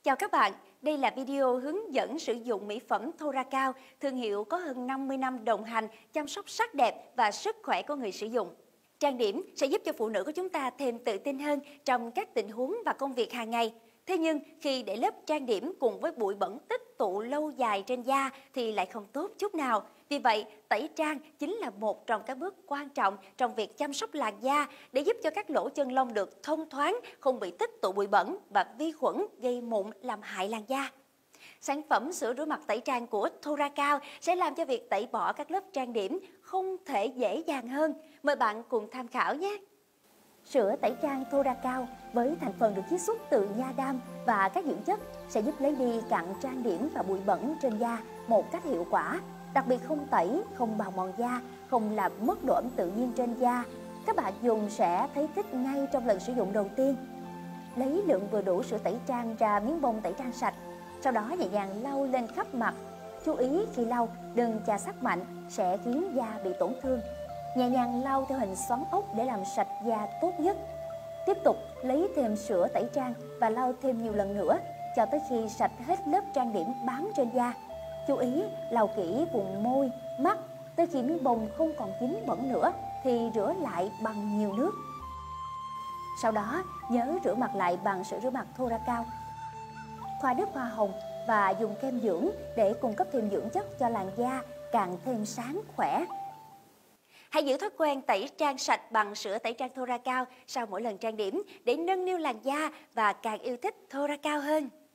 Chào các bạn, đây là video hướng dẫn sử dụng mỹ phẩm Thoracal, thương hiệu có hơn 50 năm đồng hành chăm sóc sắc đẹp và sức khỏe của người sử dụng. Trang điểm sẽ giúp cho phụ nữ của chúng ta thêm tự tin hơn trong các tình huống và công việc hàng ngày. Thế nhưng khi để lớp trang điểm cùng với bụi bẩn tích tụ lâu dài trên da thì lại không tốt chút nào. Vì vậy, tẩy trang chính là một trong các bước quan trọng trong việc chăm sóc làn da để giúp cho các lỗ chân lông được thông thoáng, không bị tích tụ bụi bẩn và vi khuẩn gây mụn làm hại làn da. Sản phẩm sữa rửa mặt tẩy trang của Thoracal sẽ làm cho việc tẩy bỏ các lớp trang điểm không thể dễ dàng hơn. Mời bạn cùng tham khảo nhé! Sữa tẩy trang Thoracal với thành phần được chiết xuất từ nha đam và các dưỡng chất sẽ giúp lấy đi cặn trang điểm và bụi bẩn trên da một cách hiệu quả. Đặc biệt không tẩy, không bào mòn da, không làm mất độ ẩm tự nhiên trên da. Các bạn dùng sẽ thấy thích ngay trong lần sử dụng đầu tiên. Lấy lượng vừa đủ sữa tẩy trang ra miếng bông tẩy trang sạch, sau đó nhẹ nhàng lau lên khắp mặt. Chú ý khi lau đừng chà xát mạnh sẽ khiến da bị tổn thương. Nhẹ nhàng lau theo hình xoắn ốc để làm sạch da tốt nhất. Tiếp tục lấy thêm sữa tẩy trang và lau thêm nhiều lần nữa cho tới khi sạch hết lớp trang điểm bám trên da. Chú ý lau kỹ vùng môi, mắt, tới khi miếng bông không còn dính bẩn nữa thì rửa lại bằng nhiều nước. Sau đó nhớ rửa mặt lại bằng sữa rửa mặt Thoracal. Thoa nước hoa hồng và dùng kem dưỡng để cung cấp thêm dưỡng chất cho làn da càng thêm sáng khỏe. Hãy giữ thói quen tẩy trang sạch bằng sữa tẩy trang Thoracal sau mỗi lần trang điểm để nâng niu làn da và càng yêu thích Thoracal hơn.